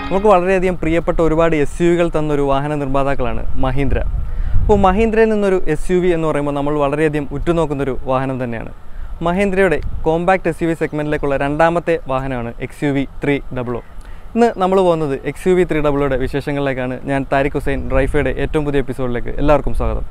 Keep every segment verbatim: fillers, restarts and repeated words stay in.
നമുക്ക് വളരെയധികം പ്രിയപ്പെട്ട ഒരുപാട് എസ് യു വികൾ തന്നൊരു വാഹന നിർമ്മാതാക്കളാണ് മഹീന്ദ്ര. അപ്പോൾ മഹീന്ദ്രയിൽ നിന്നൊരു എസ് യു വി എന്ന് പറയുമ്പോൾ നമ്മൾ വളരെയധികം ഉറ്റുനോക്കുന്നൊരു വാഹനം തന്നെയാണ്. മഹീന്ദ്രയുടെ കോമ്പാക്ട് എസ് യു വി സെഗ്മെൻറ്റിലേക്കുള്ള രണ്ടാമത്തെ വാഹനമാണ് X U V three double O. ഇന്ന് നമ്മൾ പോകുന്നത് എക്സ് യു വി ത്രീ ഡബിളോയുടെ വിശേഷങ്ങളിലേക്കാണ്. ഞാൻ താരിഖ് ഹുസൈൻ, ഡ്രൈഫയുടെ ഏറ്റവും പുതിയ എപ്പിസോഡിലേക്ക് എല്ലാവർക്കും സ്വാഗതം.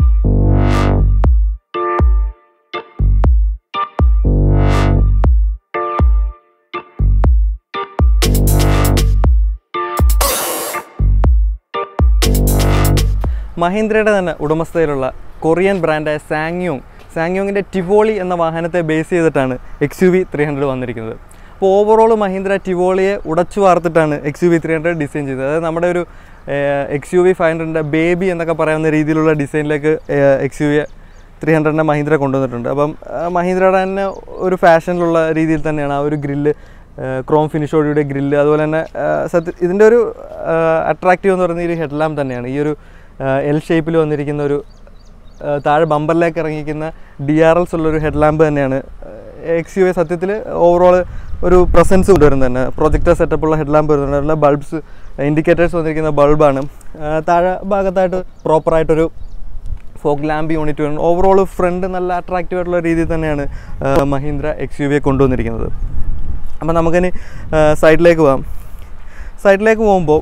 മഹീന്ദ്രയുടെ തന്നെ ഉടമസ്ഥയിലുള്ള കൊറിയൻ ബ്രാൻഡായ സാങ്യോങ് സാങ്യോങ്ങിൻ്റെ ടിവോളി എന്ന വാഹനത്തെ ബേസ് ചെയ്തിട്ടാണ് X U V three hundred വന്നിരിക്കുന്നത്. അപ്പോൾ ഓവറോൾ മഹീന്ദ്ര ടിവോളിയെ ഉടച്ചു വാർത്തിട്ടാണ് X U V three hundred design ചെയ്തത്. അതായത് നമ്മുടെ ഒരു എക്സ് യു വി ഫൈവ് ഹൺഡ്രഡിൻ്റെ ബേബി എന്നൊക്കെ പറയാവുന്ന രീതിയിലുള്ള ഡിസൈനിലേക്ക് എക്സ് യു വി ത്രീ ഹൺഡ്രഡിനെ മഹീന്ദ്ര കൊണ്ടുവന്നിട്ടുണ്ട്. അപ്പം മഹീന്ദ്രയുടെ തന്നെ ഒരു ഫാഷനിലുള്ള രീതിയിൽ തന്നെയാണ് ആ ഒരു ഗ്രില്ല്, ക്രോം ഫിനിഷോടുകൂടിയ ഗ്രില്ല്. അതുപോലെ തന്നെ സത്യ ഇതിൻ്റെ ഒരു അട്രാക്റ്റീവ് എന്ന് പറയുന്ന ഈ ഒരു ഹെഡ് ലാമ്പ് തന്നെയാണ്. ഈ ഒരു എൽ ഷേപ്പിൽ വന്നിരിക്കുന്ന ഒരു താഴെ ബമ്പറിലേക്ക് ഇറങ്ങിയിരിക്കുന്ന ഡി ആർ എൽസ് ഉള്ളൊരു ഹെഡ് ലാമ്പ് തന്നെയാണ് എക്സ് യു വി സത്യത്തിൽ ഓവറോൾ ഒരു പ്രസൻസ് കൊണ്ടുവരുന്നത് തന്നെ. പ്രൊജക്ടർ സെറ്റപ്പുള്ള ഹെഡ് ലാമ്പ് വരുന്നുണ്ട്. ബൾബ്സ്, ഇൻഡിക്കേറ്റേഴ്സ് വന്നിരിക്കുന്ന ബൾബാണ്. താഴെ ഭാഗത്തായിട്ട് പ്രോപ്പറായിട്ടൊരു ഫോഗ് ലാമ്പ് യൂണിറ്റ് വരുന്നത്. ഓവറോൾ ഫ്രണ്ട് നല്ല അട്രാക്റ്റീവ് ആയിട്ടുള്ള രീതിയിൽ തന്നെയാണ് മഹീന്ദ്ര എക്സ് യു വിയെ കൊണ്ടുവന്നിരിക്കുന്നത്. അപ്പോൾ നമുക്കിനി സൈഡിലേക്ക് പോകാം. സൈഡിലേക്ക് പോകുമ്പോൾ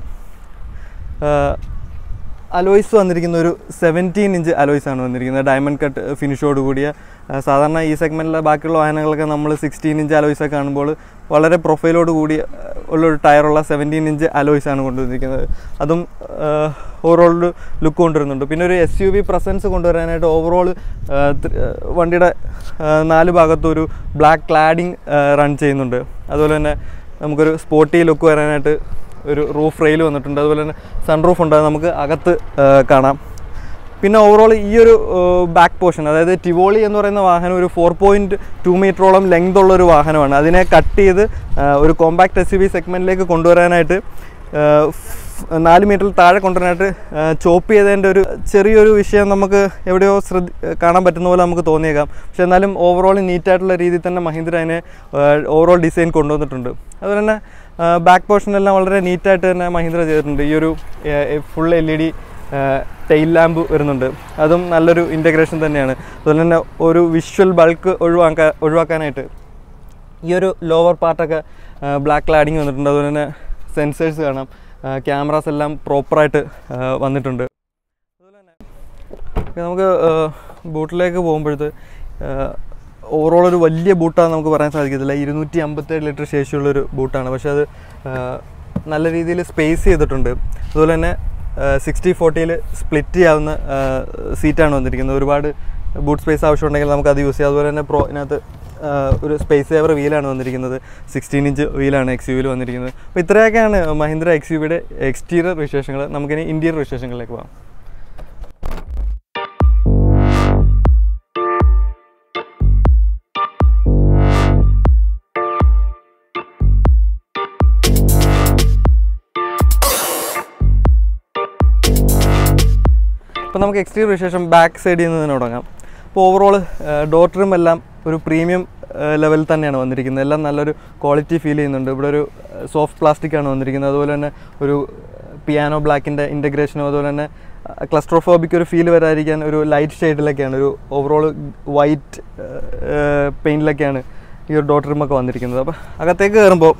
അലോയ്സ് വന്നിരിക്കുന്ന ഒരു സെവൻറ്റീൻ ഇഞ്ച് അലോയ്സാണ് വന്നിരിക്കുന്നത്. ഡയമണ്ട് കട്ട് ഫിനിഷോട് കൂടിയ. സാധാരണ ഈ സെഗ്മെൻറ്റിലെ ബാക്കിയുള്ള വാഹനങ്ങളൊക്കെ നമ്മൾ സിക്സ്റ്റീൻ ഇഞ്ച് അലോയ്സൊക്കെ കാണുമ്പോൾ വളരെ പ്രൊഫൈലോട് കൂടി ഉള്ളൊരു ടയറുള്ള സെവൻറ്റീൻ ഇഞ്ച് അലോയ്സാണ് കൊണ്ടുവന്നിരിക്കുന്നത്. അതും ഓവറോൾ ലുക്ക് കൊണ്ടുവരുന്നുണ്ട്. പിന്നെ ഒരു എസ് യു വി പ്രസൻസ് കൊണ്ടുവരാനായിട്ട് ഓവറോൾ വണ്ടിയുടെ നാല് ഭാഗത്തും ഒരു ബ്ലാക്ക് ക്ലാഡിങ് റൺ ചെയ്യുന്നുണ്ട്. അതുപോലെ തന്നെ നമുക്കൊരു സ്പോർട്ടി ലുക്ക് വരാനായിട്ട് ഒരു റൂഫ് റെയിൽ വന്നിട്ടുണ്ട്. അതുപോലെ തന്നെ സൺറൂഫ് ഉണ്ട്, നമുക്ക് അകത്ത് കാണാം. പിന്നെ ഓവറോൾ ഈ ഒരു ബാക്ക് പോർഷൻ, അതായത് ടിവോളി എന്ന് പറയുന്ന വാഹനം ഒരു ഫോർ പോയിൻറ്റ് ടു മീറ്ററോളം ലെങ്ത് ഉള്ളൊരു വാഹനമാണ്. അതിനെ കട്ട് ചെയ്ത് ഒരു കോമ്പാക്ട് എസ് യു വി സെഗ്മെൻറ്റിലേക്ക് കൊണ്ടുവരാനായിട്ട് നാല് മീറ്ററിൽ താഴെ കൊണ്ടുവരാനായിട്ട് ചോപ്പ് ചെയ്തതിൻ്റെ ഒരു ചെറിയൊരു വിഷയം നമുക്ക് എവിടെയോ ശ്രദ്ധ കാണാൻ പറ്റുന്ന പോലെ നമുക്ക് തോന്നിയേക്കാം. പക്ഷേ എന്നാലും ഓവറോൾ നീറ്റായിട്ടുള്ള രീതിയിൽ തന്നെ മഹീന്ദ്ര അതിനെ ഓവറോൾ ഡിസൈൻ കൊണ്ടുവന്നിട്ടുണ്ട്. അതുപോലെ തന്നെ ബാക്ക് പോർഷനെല്ലാം വളരെ നീറ്റായിട്ട് തന്നെ മഹീന്ദ്ര ചെയ്തിട്ടുണ്ട്. ഈ ഒരു full L E D tail lamp വരുന്നുണ്ട്. അതും നല്ലൊരു ഇൻറ്റഗ്രേഷൻ തന്നെയാണ്. അതുപോലെ തന്നെ ഒരു വിഷ്വൽ ബൾക്ക് ഒഴിവാക്കാൻ ഒഴിവാക്കാനായിട്ട് ഈ ഒരു ലോവർ പാർട്ടൊക്കെ ബ്ലാക്ക് ക്ലാഡിങ് വന്നിട്ടുണ്ട്. അതുപോലെ തന്നെ സെൻസേഴ്സ് കാണാം, ക്യാമറാസ് എല്ലാം പ്രോപ്പറായിട്ട് വന്നിട്ടുണ്ട്. അതുപോലെ തന്നെ നമുക്ക് ബൂട്ടിലേക്ക് പോകുമ്പോഴത്തെ ഓവറോൾ ഒരു വലിയ ബൂട്ടാണെന്ന് നമുക്ക് പറയാൻ സാധിക്കത്തില്ല. ഇരുന്നൂറ്റി അമ്പത്തേഴ് ലിറ്റർ ശേഷിയുള്ളൊരു ബൂട്ടാണ്. പക്ഷേ അത് നല്ല രീതിയിൽ സ്പേസ് ചെയ്തിട്ടുണ്ട്. അതുപോലെ തന്നെ സിക്സ്റ്റി ഫോർട്ടിയിൽ സ്പ്ലിറ്റ് ചെയ്യാവുന്ന സീറ്റാണ് വന്നിരിക്കുന്നത്. ഒരുപാട് ബൂട്ട് സ്പേസ് ആവശ്യമുണ്ടെങ്കിൽ നമുക്കത് യൂസ് ചെയ്യാം. അതുപോലെ തന്നെ പ്രോ ഇതിനകത്ത് ഒരു സ്പേസ് സേവർ വീലാണ് വന്നിരിക്കുന്നത്. സിക്സ്റ്റീൻ ഇഞ്ച് വീലാണ് എക്സ് യു വിയിൽ വന്നിരിക്കുന്നത്. അപ്പോൾ ഇത്രയൊക്കെയാണ് മഹീന്ദ്ര എക്സ് യു വിയുടെ എക്സ്റ്റീരിയർ വിശേഷങ്ങൾ. നമുക്കിനി ഇൻറ്റീരിയർ വിശേഷങ്ങളിലേക്ക് പോകാം. അപ്പോൾ നമുക്ക് എക്സ്റ്റീരിയർ വിശേഷം ബാക്ക് സൈഡിൽ നിന്ന് തന്നെ തുടങ്ങാം. അപ്പോൾ ഓവറോൾ ഡോർ ട്രിം എല്ലാം ഒരു പ്രീമിയം ലെവലിൽ തന്നെയാണ് വന്നിരിക്കുന്നത്. എല്ലാം നല്ലൊരു ക്വാളിറ്റി ഫീൽ ചെയ്യുന്നുണ്ട്. ഇവിടെ ഒരു സോഫ്റ്റ് പ്ലാസ്റ്റിക്കാണ് വന്നിരിക്കുന്നത്. അതുപോലെ തന്നെ ഒരു പിയാനോ ബ്ലാക്കിൻ്റെ ഇൻറ്റഗ്രേഷനും അതുപോലെ തന്നെ ക്ലസ്ട്രോഫോബിക് ഒരു ഫീൽ വരാതിരിക്കാൻ ഒരു ലൈറ്റ് ഷെയ്ഡിലൊക്കെയാണ്, ഒരു ഓവറോൾ വൈറ്റ് പെയിൻറ്റിലൊക്കെയാണ് ഈ ഒരു ഡോർ ട്രിമൊക്കെ വന്നിരിക്കുന്നത്. അപ്പോൾ അകത്തേക്ക് കയറുമ്പോൾ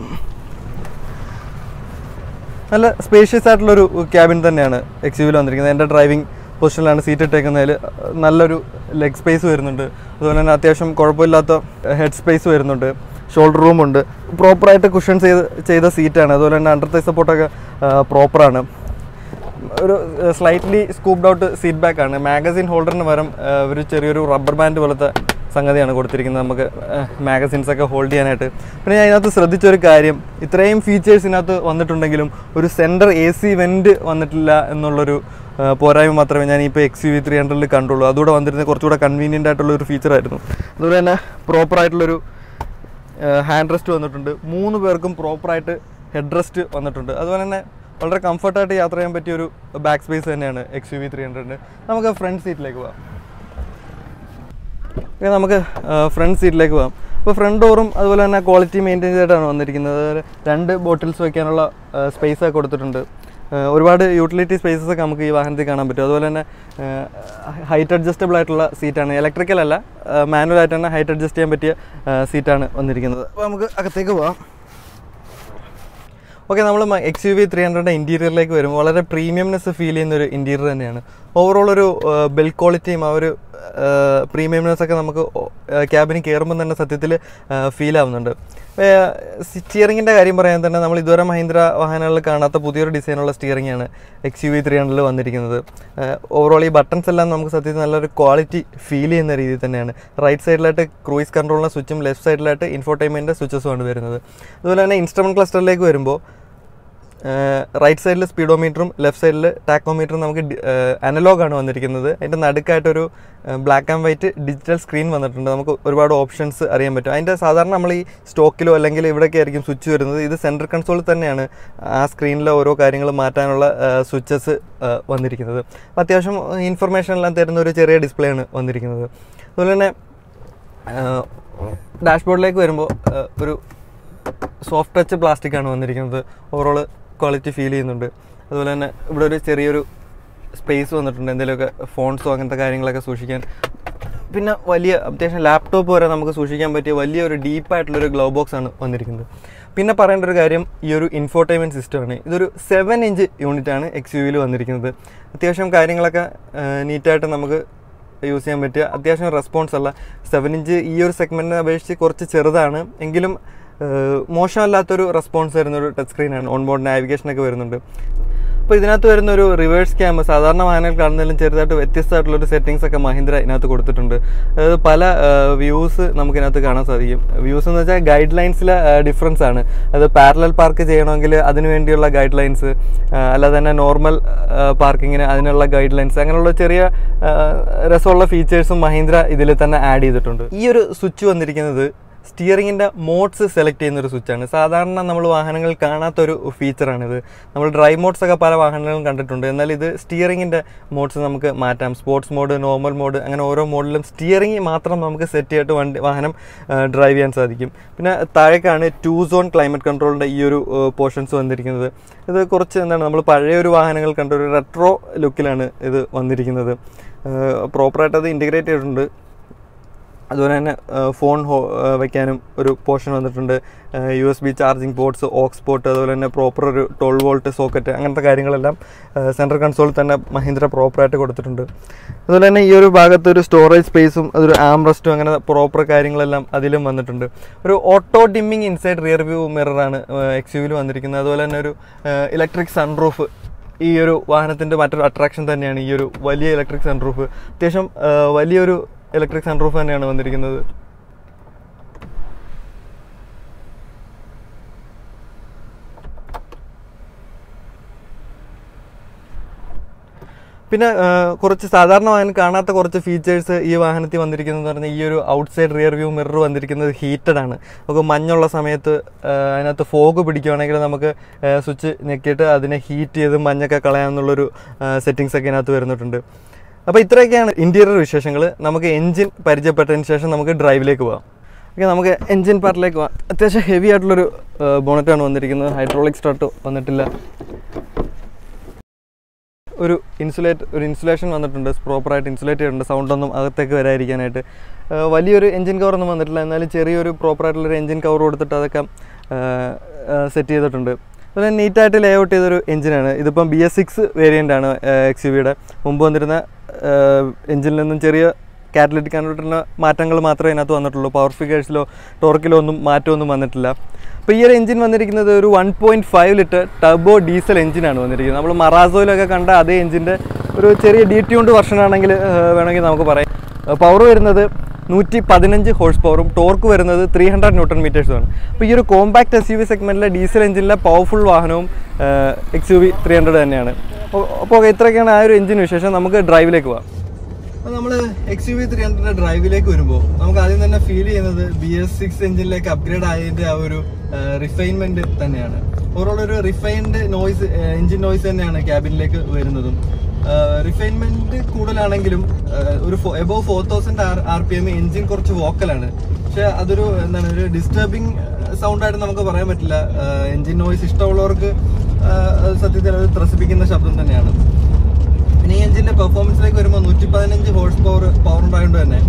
നല്ല സ്പേഷ്യസ് ആയിട്ടുള്ളൊരു ക്യാബിൻ തന്നെയാണ് എക്സ് യു വിയിൽ വന്നിരിക്കുന്നത്. എൻ്റെ ഡ്രൈവിംഗ് പൊസിഷനിലാണ് സീറ്റ് ഇട്ടേക്കുന്നതിൽ നല്ലൊരു ലെഗ് സ്പേസ് വരുന്നുണ്ട്. അതുപോലെ തന്നെ അത്യാവശ്യം കുഴപ്പമില്ലാത്ത ഹെഡ് സ്പേസ് വരുന്നുണ്ട്. ഷോൾഡർ റൂമുണ്ട്. പ്രോപ്പറായിട്ട് കുഷൻ ചെയ്ത് ചെയ്ത സീറ്റാണ്. അതുപോലെ തന്നെ അണ്ടർ തൈ സപ്പോർട്ടൊക്കെ പ്രോപ്പറാണ്. ഒരു സ്ലൈറ്റ്ലി സ്കൂപ്ഡ് ഔട്ട് സീറ്റ് ബാക്കാണ്. മാഗസിൻ ഹോൾഡറിന് പകരം ഒരു ചെറിയൊരു റബ്ബർ ബാൻഡ് പോലത്തെ സംഗതിയാണ് കൊടുത്തിരിക്കുന്നത് നമുക്ക് മാഗസിൻസൊക്കെ ഹോൾഡ് ചെയ്യാനായിട്ട്. പിന്നെ ഞാൻ ഇതിനകത്ത് ശ്രദ്ധിച്ചൊരു കാര്യം, ഇത്രയും ഫീച്ചേഴ്സ് ഇതിനകത്ത് വന്നിട്ടുണ്ടെങ്കിലും ഒരു സെൻറ്റർ എ സി വെൻറ്റ് വന്നിട്ടില്ല എന്നുള്ളൊരു പോരായ്മ മാത്രമേ ഞാൻ ഇപ്പോൾ എക്സ് യു വി ത്രീ ഹൺഡ്രഡിൽ കണ്ടുള്ളൂ. അതുകൂടെ വന്നിരുന്നത് കുറച്ചുകൂടെ കൺവീനിയൻ്റ് ആയിട്ടുള്ളൊരു ഫീച്ചറായിരുന്നു. അതുപോലെ തന്നെ പ്രോപ്പറായിട്ടുള്ളൊരു ഹാൻഡ് റെസ്റ്റ് വന്നിട്ടുണ്ട്. മൂന്ന് പേർക്കും പ്രോപ്പറായിട്ട് ഹെഡ് റെസ്റ്റ് വന്നിട്ടുണ്ട്. അതുപോലെ തന്നെ വളരെ കംഫർട്ടായിട്ട് യാത്ര ചെയ്യാൻ പറ്റിയൊരു ബാക്ക് സ്പേസ് തന്നെയാണ് എക്സ് യു വി ത്രീ ഹൺഡ്രഡിന്. നമുക്ക് ഫ്രണ്ട് സീറ്റിലേക്ക് പോകാം. നമുക്ക് ഫ്രണ്ട് സീറ്റിലേക്ക് പോകാം. ഇപ്പോൾ ഫ്രണ്ട് ഡോറും അതുപോലെ തന്നെ ക്വാളിറ്റി മെയിൻറ്റെയിൻ ചെയ്തിട്ടാണ് വന്നിരിക്കുന്നത്. രണ്ട് ബോട്ടിൽസ് വയ്ക്കാനുള്ള സ്പേസ് ഒക്കെ കൊടുത്തിട്ടുണ്ട്. ഒരുപാട് യൂട്ടിലിറ്റി സ്പേസസ് ഒക്കെ നമുക്ക് ഈ വാഹനത്തിൽ കാണാൻ പറ്റും. അതുപോലെ തന്നെ ഹൈറ്റ് അഡ്ജസ്റ്റബിൾ ആയിട്ടുള്ള സീറ്റാണ്, ഇലക്ട്രിക്കൽ അല്ല, മാനുവൽ ആയിട്ട് തന്നെ ഹൈറ്റ് അഡ്ജസ്റ്റ് ചെയ്യാൻ പറ്റിയ സീറ്റാണ് വന്നിരിക്കുന്നത്. അപ്പോൾ നമുക്ക് അകത്തേക്ക് പോവാം. ഓക്കെ, നമ്മൾ എക്സ് യു വി ത്രീ ഹൺഡ്രഡിൻ്റെ ഇൻറ്റീരിയറിലേക്ക് വരുമ്പോൾ വളരെ പ്രീമിയംനെസ് ഫീൽ ചെയ്യുന്ന ഒരു ഇൻറ്റീരിയർ തന്നെയാണ്. ഓവറോൾ ഒരു ബിൽഡ് ക്വാളിറ്റിയും ആ ഒരു പ്രീമിയംനെസ് ഒക്കെ നമുക്ക് ക്യാബിന് കയറുമ്പോൾ തന്നെ സത്യത്തിൽ ഫീൽ ആവുന്നുണ്ട്. സ്റ്റിയറിങ്ങിൻ്റെ കാര്യം പറയാൻ തന്നെ നമ്മൾ ഇതുവരെ മഹീന്ദ്ര വാഹനങ്ങളിൽ കാണാത്ത പുതിയൊരു ഡിസൈനുള്ള സ്റ്റിയറിംഗ് ആണ് എക്സ് യു വി ത്രീ ഹൺഡ്രഡിൽ വന്നിരിക്കുന്നത്. ഓവറോൾ ഈ ബട്ടൺസ് എല്ലാം നമുക്ക് സത്യത്തിൽ നല്ലൊരു ക്വാളിറ്റി ഫീൽ ചെയ്യുന്ന രീതിയിൽ തന്നെയാണ്. റൈറ്റ് സൈഡിലായിട്ട് ക്രൂയിസ് കൺട്രോളിൻ്റെ സ്വിച്ചും ലെഫ്റ്റ് സൈഡിലായിട്ട് ഇൻഫോർടൈൻമെൻറ്റിൻ്റെ സ്വിച്ചസുമാണ് വരുന്നത്. അതുപോലെ തന്നെ ഇൻസ്ട്രുമെൻറ്റ് ക്ലസ്റ്ററിലേക്ക് വരുമ്പോൾ റൈറ്റ് സൈഡിൽ സ്പീഡോമീറ്ററും ലെഫ്റ്റ് സൈഡിൽ ടാക്കോമീറ്ററും നമുക്ക് അനലോഗാണ് വന്നിരിക്കുന്നത്. അതിൻ്റെ നടുക്കായിട്ടൊരു black and white digital screen വന്നിട്ടുണ്ട്. നമുക്ക് ഒരുപാട് ഓപ്ഷൻസ് അറിയാൻ പറ്റും. അതിൻ്റെ സാധാരണ നമ്മൾ ഈ സ്റ്റോക്കിലോ അല്ലെങ്കിൽ ഇവിടെയൊക്കെ ആയിരിക്കും സ്വിച്ച് വരുന്നത്. ഇത് സെൻട്രൽ കൺസോളിൽ തന്നെയാണ് ആ സ്ക്രീനിലെ ഓരോ കാര്യങ്ങൾ മാറ്റാനുള്ള സ്വിച്ചസ് വന്നിരിക്കുന്നത്. അപ്പോൾ അത്യാവശ്യം ഇൻഫർമേഷൻ എല്ലാം തരുന്ന ഒരു ചെറിയ ഡിസ്പ്ലേ ആണ് വന്നിരിക്കുന്നത്. അതുപോലെ തന്നെ ഡാഷ്ബോർഡിലേക്ക് വരുമ്പോൾ ഒരു സോഫ്റ്റ് ടച്ച് പ്ലാസ്റ്റിക് ആണ് വന്നിരിക്കുന്നത്. ഓവറോൾ ക്വാളിറ്റി ഫീൽ ചെയ്യുന്നുണ്ട്. അതുപോലെ തന്നെ ഇവിടെ ഒരു ചെറിയൊരു സ്പേസ് വന്നിട്ടുണ്ട്, എന്തെങ്കിലുമൊക്കെ ഫോൺസോ അങ്ങനത്തെ കാര്യങ്ങളൊക്കെ സൂക്ഷിക്കാൻ. പിന്നെ വലിയ അത്യാവശ്യം ലാപ്ടോപ്പ് വരെ നമുക്ക് സൂക്ഷിക്കാൻ പറ്റിയ വലിയൊരു ഡീപ്പായിട്ടുള്ളൊരു ഗ്ലോ ബോക്സ് ആണ് വന്നിരിക്കുന്നത്. പിന്നെ പറയേണ്ട ഒരു കാര്യം ഈ ഒരു ഇൻഫോർടൈൻമെൻറ്റ് സിസ്റ്റമാണ്. ഇതൊരു സെവൻ ഇഞ്ച് യൂണിറ്റാണ് എക്സ് യു വിയിൽ വന്നിരിക്കുന്നത്. അത്യാവശ്യം കാര്യങ്ങളൊക്കെ നീറ്റായിട്ട് നമുക്ക് യൂസ് ചെയ്യാൻ പറ്റുക. അത്യാവശ്യം റെസ്പോൺസ് അല്ല, സെവൻ ഇഞ്ച് ഈ ഒരു സെഗ്മെൻറ്റിനെ അപേക്ഷിച്ച് കുറച്ച് ചെറുതാണ്, എങ്കിലും മോശമല്ലാത്തൊരു റെസ്പോൺസ് വരുന്നൊരു ടച്ച് സ്ക്രീനാണ്. ഓൺബോർഡ് നാവിഗേഷനൊക്കെ വരുന്നുണ്ട്. അപ്പോൾ ഇതിനകത്ത് വരുന്നൊരു റിവേഴ്സ് ക്യാമറ സാധാരണ വാഹനങ്ങൾ കാണുന്നതിലും ചെറുതായിട്ട് വ്യത്യസ്തമായിട്ടുള്ളൊരു സെറ്റിങ്സ് ഒക്കെ മഹീന്ദ്ര ഇതിനകത്ത് കൊടുത്തിട്ടുണ്ട്. അതായത് പല വ്യൂസ് നമുക്ക് ഇതിനകത്ത് കാണാൻ സാധിക്കും. വ്യൂസ് എന്ന് വെച്ചാൽ ഗൈഡ് ലൈൻസിലെ ഡിഫറൻസ് ആണ്. അത് പാരലൽ പാർക്ക് ചെയ്യണമെങ്കിൽ അതിന് വേണ്ടിയുള്ള ഗൈഡ് ലൈൻസ്, അല്ലാതെ തന്നെ നോർമൽ പാർക്കിങ്ങിന് അതിനുള്ള ഗൈഡ് ലൈൻസ്, അങ്ങനെയുള്ള ചെറിയ രസമുള്ള ഫീച്ചേഴ്സും മഹീന്ദ്ര ഇതിൽ തന്നെ ആഡ് ചെയ്തിട്ടുണ്ട്. ഈ ഒരു സ്വിച്ച് വന്നിരിക്കുന്നത് സ്റ്റിയറിങ്ങിൻ്റെ മോഡ്സ് സെലക്ട് ചെയ്യുന്നൊരു സ്വിച്ചാണ്. സാധാരണ നമ്മൾ വാഹനങ്ങളിൽ കാണാത്തൊരു ഫീച്ചറാണിത്. നമ്മൾ ഡ്രൈവ് മോഡ്സ് ഒക്കെ പല വാഹനങ്ങളും കണ്ടിട്ടുണ്ട്, എന്നാൽ ഇത് സ്റ്റിയറിങ്ങിൻ്റെ മോഡ്സ് നമുക്ക് മാറ്റാം. സ്പോർട്സ് മോഡ്, നോർമൽ മോഡ്, അങ്ങനെ ഓരോ മോഡിലും സ്റ്റിയറിംഗ് മാത്രം നമുക്ക് സെറ്റ് ചെയ്തിട്ട് വണ്ടി വാഹനം ഡ്രൈവ് ചെയ്യാൻ സാധിക്കും. പിന്നെ താഴേക്കാണ് ടു സോൺ ക്ലൈമറ്റ് കൺട്രോളിൻ്റെ ഈ ഒരു പോർഷൻസ് വന്നിരിക്കുന്നത്. ഇത് കുറച്ച് എന്താണ് നമ്മൾ പഴയൊരു വാഹനങ്ങൾ കണ്ട ഒരു റെട്രോ ലുക്കിലാണ് ഇത് വന്നിരിക്കുന്നത്. പ്രോപ്പറായിട്ട് അത് ഇൻറ്റഗ്രേറ്റ് ചെയ്തിട്ടുണ്ട്. അതുപോലെ തന്നെ ഫോൺ ഹോ വയ്ക്കാനും ഒരു പോർഷൻ വന്നിട്ടുണ്ട്. U S B charging ports, aux port, അതുപോലെ തന്നെ പ്രോപ്പർ ഒരു ട്വൽവ് വോൾട്ട് സോക്കറ്റ്, അങ്ങനത്തെ കാര്യങ്ങളെല്ലാം സെൻട്രൽ കൺസോളിൽ തന്നെ മഹീന്ദ്ര പ്രോപ്പറായിട്ട് കൊടുത്തിട്ടുണ്ട്. അതുപോലെ തന്നെ ഈ ഒരു ഭാഗത്ത് ഒരു സ്റ്റോറേജ് സ്പേസും അതൊരു ആംറസ്റ്റും അങ്ങനെ പ്രോപ്പർ കാര്യങ്ങളെല്ലാം അതിലും വന്നിട്ടുണ്ട്. ഒരു auto dimming inside rear view മിററാണ് എക്സ് യുവിൽ വന്നിരിക്കുന്നത്. അതുപോലെ തന്നെ ഒരു ഇലക്ട്രിക് സൺറൂഫ് ഈ ഒരു വാഹനത്തിൻ്റെ മറ്റൊരു അട്രാക്ഷൻ തന്നെയാണ്. ഈ ഒരു വലിയ ഇലക്ട്രിക് സൺറൂഫ് അത്യാവശ്യം വലിയൊരു ഇലക്ട്രിക് സൺറൂഫ് തന്നെയാണ് വന്നിരിക്കുന്നത്. പിന്നെ കുറച്ച് സാധാരണ വാഹനം കാണാത്ത കുറച്ച് ഫീച്ചേഴ്സ് ഈ വാഹനത്തിൽ വന്നിരിക്കുന്നത് പറഞ്ഞാൽ ഈ ഒരു ഔട്ട്സൈഡ് റിയർ വ്യൂ മിറർ വന്നിരിക്കുന്നത് ഹീറ്റഡ് ആണ്. നമുക്ക് മഞ്ഞുള്ള സമയത്ത് അതിനകത്ത് ഫോഗ് പിടിക്കുകയാണെങ്കിൽ നമുക്ക് സ്വിച്ച് ഞെക്കിയിട്ട് അതിനെ ഹീറ്റ് ചെയ്ത് മഞ്ഞൊക്കെ കളയാമെന്നുള്ളൊരു സെറ്റിങ്സ് ഒക്കെ ഇതിനകത്ത് വരുന്നിട്ടുണ്ട്. അപ്പോൾ ഇത്രയൊക്കെയാണ് ഇൻറ്റീരിയർ വിശേഷങ്ങൾ. നമുക്ക് എൻജിൻ പരിചയപ്പെട്ടതിന് ശേഷം നമുക്ക് ഡ്രൈവിലേക്ക് പോകാം. ഓക്കെ, നമുക്ക് എൻജിൻ പാർട്ടിലേക്ക് പോകാം. അത്യാവശ്യം ഹെവി ആയിട്ടുള്ളൊരു ബോണറ്റാണ് വന്നിരിക്കുന്നത്. ഹൈഡ്രോളിക് സ്റ്റാർട്ട് വന്നിട്ടില്ല. ഒരു ഇൻസുലേറ്റ് ഒരു ഇൻസുലേഷൻ വന്നിട്ടുണ്ട്, പ്രോപ്പറായിട്ട് ഇൻസുലേറ്റ് ചെയ്തിട്ടുണ്ട്, സൗണ്ടൊന്നും അകത്തേക്ക് വരാതിരിക്കാനായിട്ട്. വലിയൊരു എൻജിൻ കവറൊന്നും വന്നിട്ടില്ല, എന്നാലും ചെറിയൊരു പ്രോപ്പറായിട്ടുള്ളൊരു എൻജിൻ കവർ കൊടുത്തിട്ട് അതൊക്കെ സെറ്റ് ചെയ്തിട്ടുണ്ട്. അതുപോലെ നീറ്റായിട്ട് ലേ ഔട്ട് ചെയ്തൊരു എഞ്ചിനാണ്. ഇതിപ്പം ബി എസ് സിക്സ് വേരിയൻ്റ് ആണ് എക്സ് യു വിയുടെ. മുമ്പ് വന്നിരുന്ന എഞ്ചിനിൽ നിന്നും ചെറിയ കാറ്റലിറ്റിക് കൺവെർട്ടറിന് മാറ്റങ്ങൾ മാത്രമേ ഇതിനകത്ത് വന്നിട്ടുള്ളൂ. പവർ ഫിഗേഴ്സിലോ ടോർക്കിലോ ഒന്നും മാറ്റമൊന്നും വന്നിട്ടില്ല. അപ്പോൾ ഈ ഒരു എഞ്ചിൻ വന്നിരിക്കുന്നത് ഒരു one point five litre turbo diesel എഞ്ചിനാണ് വന്നിരിക്കുന്നത്. നമ്മൾ മറാസോയിലൊക്കെ കണ്ട അതേ എഞ്ചിൻ്റെ ഒരു ചെറിയ ഡി ട്യൂൺഡ് വെർഷൻ ആണെങ്കിൽ വേണമെങ്കിൽ നമുക്ക് പറയാം. പവർ വരുന്നത് നൂറ്റി പതിനഞ്ച് ഹോഴ്സ് പവറും ടോർക്ക് വരുന്നത് ത്രീ ഹൺഡ്രഡ് ന്യൂട്ടൺ മീറ്റേഴ്സുമാണ്. അപ്പോൾ ഈ ഒരു കോമ്പാക്ട് എസ് യു വി സെഗ്മെൻറ്റിലെ ഡീസൽ എഞ്ചിനിലെ പവർഫുൾ വാഹനവും X U V three hundred തന്നെയാണ്. അപ്പോൾ ഇത്രയൊക്കെയാണ് ആ ഒരു എഞ്ചിൻ വിശേഷം. നമുക്ക് ഡ്രൈവിലേക്ക് പോകാം. അപ്പോൾ നമ്മൾ X U V three hundred ഡ്രൈവിലേക്ക് വരുമ്പോൾ നമുക്ക് ആദ്യം തന്നെ ഫീൽ ചെയ്യുന്നത് ബി എസ് സിക്സ് എഞ്ചിനിലേക്ക് അപ്ഗ്രേഡ് ആയതിൻ്റെ ആ ഒരു റിഫൈൻമെൻറ്റ് തന്നെയാണ്. ഓവറോൾ ഒരു റിഫൈൻഡ് നോയ്സ് എഞ്ചിൻ നോയ്സ് തന്നെയാണ് ക്യാബിനിലേക്ക് വരുന്നതും. റിഫൈൻമെന്റ് കൂടുതലാണെങ്കിലും ഒരു above four thousand R P M engine കുറച്ച് വോക്കലാണ്. പക്ഷെ അതൊരു എന്താണ് ഒരു ഡിസ്റ്റർബിങ് സൗണ്ടായിട്ട് നമുക്ക് പറയാൻ പറ്റില്ല. എൻജിൻ നോയ്സ് ഇഷ്ടമുള്ളവർക്ക് സത്യത്തിൽ അത് ത്രസിപ്പിക്കുന്ന ശബ്ദം തന്നെയാണ്. പിന്നെ ഈ എൻജിന്റെ പെർഫോമൻസിലേക്ക് വരുമ്പോൾ നൂറ്റി പതിനഞ്ച് ഹോഴ്സ് പവർ പവർ ഉണ്ടായതുകൊണ്ട് തന്നെ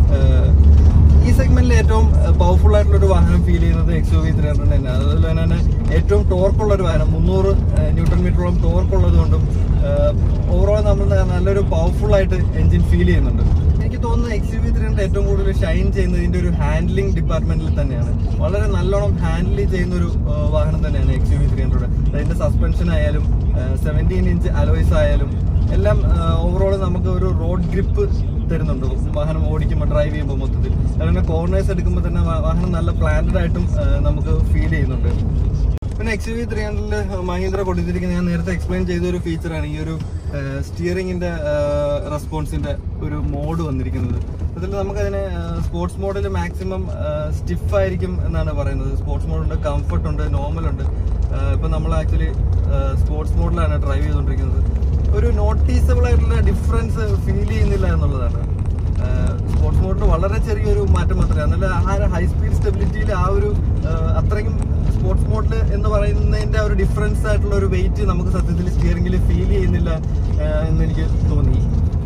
ഈ സെഗ്മെന്റിൽ ഏറ്റവും പവർഫുൾ ആയിട്ടുള്ള ഒരു വാഹനം ഫീൽ ചെയ്യുന്നത് X U V three hundred തന്നെയാണ്. അതുപോലെ തന്നെ ഏറ്റവും ടോർക്കുള്ള ഒരു വാഹനം, മുന്നൂറ് ന്യൂട്ടൺ മീറ്ററോളം ടോർക്ക് ഉള്ളത് കൊണ്ടും ഓവറോൾ നമ്മൾ നല്ലൊരു പവർഫുൾ ആയിട്ട് എൻജിൻ ഫീൽ ചെയ്യുന്നുണ്ട്. എനിക്ക് തോന്നുന്നു X U V three hundred ഏറ്റവും കൂടുതൽ ഷൈൻ ചെയ്യുന്നത് ഇതിന്റെ ഒരു ഹാൻഡ്ലിംഗ് ഡിപ്പാർട്ട്മെന്റിൽ തന്നെയാണ്. വളരെ നല്ലോണം ഹാൻഡിൽ ചെയ്യുന്ന ഒരു വാഹനം തന്നെയാണ് X U V three hundred. അതിന്റെ സസ്പെൻഷൻ ആയാലും സെവൻറ്റീൻ ഇഞ്ച് അലോയ്സ് ആയാലും എല്ലാം ഓവറോൾ നമുക്ക് ഒരു റോഡ് ഗ്രിപ്പ് തരുന്നുണ്ട് വാഹനം ഓടിക്കുമ്പോൾ, ഡ്രൈവ് ചെയ്യുമ്പോൾ മൊത്തത്തിൽ. അതുപോലെ കോർണേഴ്സ് എടുക്കുമ്പോൾ തന്നെ വാഹനം നല്ല പ്ലാൻഡ് ആയിട്ടും നമുക്ക് ഫീൽ ചെയ്യുന്നുണ്ട്. പിന്നെ എക്സ് യു വി ത്രീ ഹൺഡ്രഡില് മഹീന്ദ്ര കൊടുത്തിരിക്കുന്ന ഞാൻ നേരത്തെ എക്സ്പ്ലെയിൻ ചെയ്ത ഒരു ഫീച്ചറാണ് ഈ ഒരു സ്റ്റിയറിംഗിന്റെ റെസ്പോൺസിന്റെ ഒരു മോഡ് വന്നിരിക്കുന്നത്. അതിൽ നമുക്കതിനെ സ്പോർട്സ് മോഡിൽ മാക്സിമം സ്റ്റിഫ് ആയിരിക്കും എന്നാണ് പറയുന്നത്. സ്പോർട്സ് മോഡുണ്ട്, കംഫർട്ട് ഉണ്ട്, നോർമൽ ഉണ്ട്. ഇപ്പം നമ്മൾ ആക്ച്വലി സ്പോർട്സ് മോഡിലാണ് ഡ്രൈവ് ചെയ്തുകൊണ്ടിരിക്കുന്നത്. ഒരു നോട്ടീസബിൾ ആയിട്ടുള്ള ഡിഫറൻസ് ഫീൽ ചെയ്യുന്നില്ല എന്നുള്ളതാണ്. സ്പോർട്സ് മോഡിൽ വളരെ ചെറിയൊരു മാറ്റം മാത്രമേ, എന്നാലും ആ ഒരു ഹൈ സ്പീഡ് സ്റ്റെബിലിറ്റിയിൽ ആ ഒരു അത്രയും സ്പോർട്സ് മോഡിൽ എന്ന് പറയുന്നതിന്റെ ആ ഒരു ഡിഫറൻസ് ആയിട്ടുള്ള ഒരു വെയിറ്റ് നമുക്ക് സത്യത്തിൽ സ്റ്റിയറിംഗിൽ ഫീൽ ചെയ്യുന്നില്ല എന്ന് എനിക്ക് തോന്നി.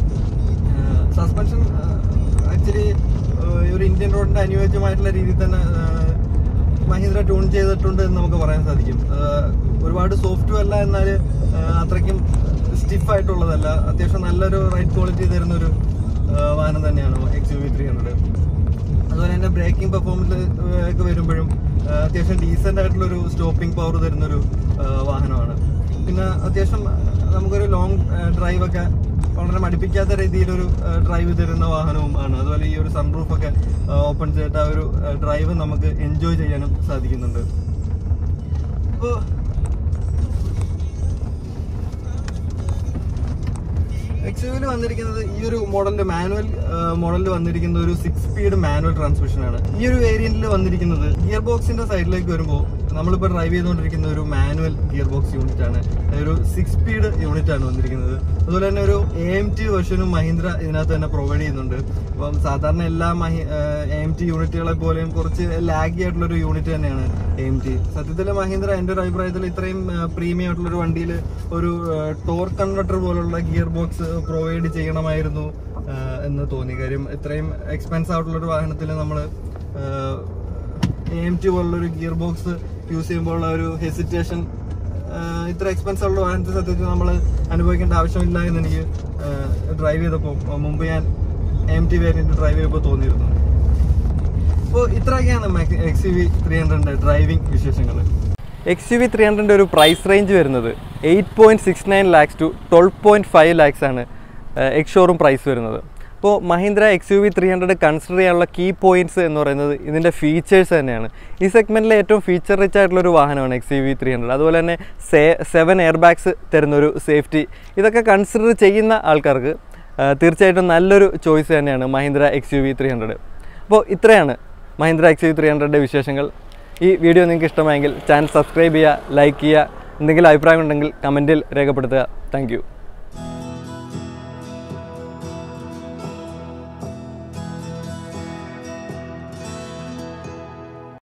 സസ്പെൻഷൻ ആക്ച്വലി ഒരു ഇന്ത്യൻ റോഡിന്റെ അനുയോജ്യമായിട്ടുള്ള രീതിയിൽ തന്നെ മഹീന്ദ്ര ട്യൂൺ ചെയ്തിട്ടുണ്ട് എന്ന് നമുക്ക് പറയാൻ സാധിക്കും. ഒരുപാട് സോഫ്റ്റും അല്ല, എന്നാൽ അത്രയ്ക്കും സ്റ്റിഫ് ആയിട്ടുള്ളതല്ല. അത്യാവശ്യം നല്ലൊരു റൈഡ് ക്വാളിറ്റി തരുന്ന ഒരു വാഹനം തന്നെയാണ് X U V three hundred. അതുപോലെ തന്നെ ബ്രേക്കിംഗ് പെർഫോമൻസ് ഒക്കെ വരുമ്പോഴും അത്യാവശ്യം ഡീസെന്റ് ആയിട്ടുള്ള ഒരു സ്റ്റോപ്പിംഗ് പവർ തരുന്നൊരു വാഹനമാണ്. പിന്നെ അത്യാവശ്യം നമുക്കൊരു ലോങ് ഡ്രൈവ് ഒക്കെ വളരെ മടുപ്പിക്കാത്ത രീതിയിലൊരു ഡ്രൈവ് തരുന്ന വാഹനവും ആണ്. അതുപോലെ ഈ ഒരു സൺറൂഫ് ഒക്കെ ഓപ്പൺ ചെയ്തിട്ട് ആ ഒരു ഡ്രൈവ് നമുക്ക് എൻജോയ് ചെയ്യാനും സാധിക്കുന്നുണ്ട്. അപ്പോൾ എക്സ് യു വിയിൽ വന്നിരിക്കുന്നത് ഈ ഒരു മോഡലിന്റെ മാനുവൽ മോഡലിൽ വന്നിരിക്കുന്ന ഒരു സിക്സ് സ്പീഡ് മാനുവൽ ട്രാൻസ്മിഷൻ ആണ്. ഈ ഒരു വേരിയന്റിൽ വന്നിരിക്കുന്നത് ഗിയർ ബോക്സിന്റെ സൈഡിലേക്ക് വരുമ്പോൾ നമ്മളിപ്പോൾ ഡ്രൈവ് ചെയ്തുകൊണ്ടിരിക്കുന്ന ഒരു മാനുവൽ ഗിയർ ബോക്സ് യൂണിറ്റ് ആണ്. ഒരു സിക്സ് സ്പീഡ് യൂണിറ്റ് ആണ് വന്നിരിക്കുന്നത്. അതുപോലെ തന്നെ ഒരു എ എം ടി വെർഷനും മഹീന്ദ്ര ഇതിനകത്ത് തന്നെ പ്രൊവൈഡ് ചെയ്യുന്നുണ്ട്. അപ്പം സാധാരണ എല്ലാ മഹി എ എം ടി യൂണിറ്റുകളെ പോലെയും കുറച്ച് ലാഗി ആയിട്ടുള്ള ഒരു യൂണിറ്റ് തന്നെയാണ് എ എം ടി. സത്യത്തിൽ മഹീന്ദ്ര എൻ്റെ ഒരു അഭിപ്രായത്തിൽ ഇത്രയും പ്രീമിയം ആയിട്ടുള്ള ഒരു വണ്ടിയിൽ ഒരു ടോർക്ക് കൺവെർട്ടർ പോലുള്ള ഗിയർ ബോക്സ് പ്രൊവൈഡ് ചെയ്യണമായിരുന്നു എന്ന് തോന്നി. കാര്യം ഇത്രയും എക്സ്പെൻസ് ആയിട്ടുള്ള ഒരു വാഹനത്തിൽ നമ്മൾ എ എം ടി പോലുള്ളൊരു ഗിയർ ബോക്സ് യൂസ് ചെയ്യുമ്പോൾ ഒരു ഹെസിറ്റേഷൻ ഇത്ര എക്സ്പെൻസ് ഉള്ള വാഹനത്തിൽ സത്യത്തിൽ നമ്മൾ അനുഭവിക്കേണ്ട ആവശ്യമില്ല എന്ന് എനിക്ക് ഡ്രൈവ് ചെയ്തപ്പോൾ മുമ്പ് ഞാൻ എം ടി വേരിയന്റ് ഡ്രൈവ് ചെയ്തപ്പോൾ തോന്നിയിരുന്നു. അപ്പോൾ ഇത്രയൊക്കെയാണ് എക്സ് യു വി ത്രീ ഹൺഡ്രഡിന്റെ ഡ്രൈവിംഗ് വിശേഷങ്ങൾ. എക്സ് യു വി ത്രീ ഹൺഡ്രഡിന്റെ ഒരു പ്രൈസ് റേഞ്ച് വരുന്നത് eight point six nine lakhs to twelve point five lakhs ആണ് എക്സ് ഷോറൂം പ്രൈസ് വരുന്നത്. അപ്പോൾ Mahindra X U V three hundred consider ചെയ്യാനുള്ള കീ പോയിന്റ്സ് എന്ന് പറയുന്നത് ഇതിൻ്റെ ഫീച്ചേഴ്സ് തന്നെയാണ്. ഈ സെഗ്മെൻറ്റിലെ ഏറ്റവും ഫീച്ചർ റിച്ച് ആയിട്ടുള്ളൊരു വാഹനമാണ് X U V three hundred. അതുപോലെ തന്നെ സേ സെവൻ എയർ ബാഗ്സ് തരുന്നൊരു സേഫ്റ്റി, ഇതൊക്കെ കൺസിഡർ ചെയ്യുന്ന ആൾക്കാർക്ക് തീർച്ചയായിട്ടും നല്ലൊരു ചോയ്സ് തന്നെയാണ് Mahindra X U V three hundred. അപ്പോൾ ഇത്രയാണ് Mahindra X U V three ഹൺഡ്രഡിൻ്റെ വിശേഷങ്ങൾ. ഈ വീഡിയോ നിങ്ങൾക്ക് ഇഷ്ടമായെങ്കിൽ ചാനൽ സബ്സ്ക്രൈബ് ചെയ്യുക, ലൈക്ക് ചെയ്യുക, എന്തെങ്കിലും അഭിപ്രായം ഉണ്ടെങ്കിൽ കമൻറ്റിൽ രേഖപ്പെടുത്തുക. താങ്ക്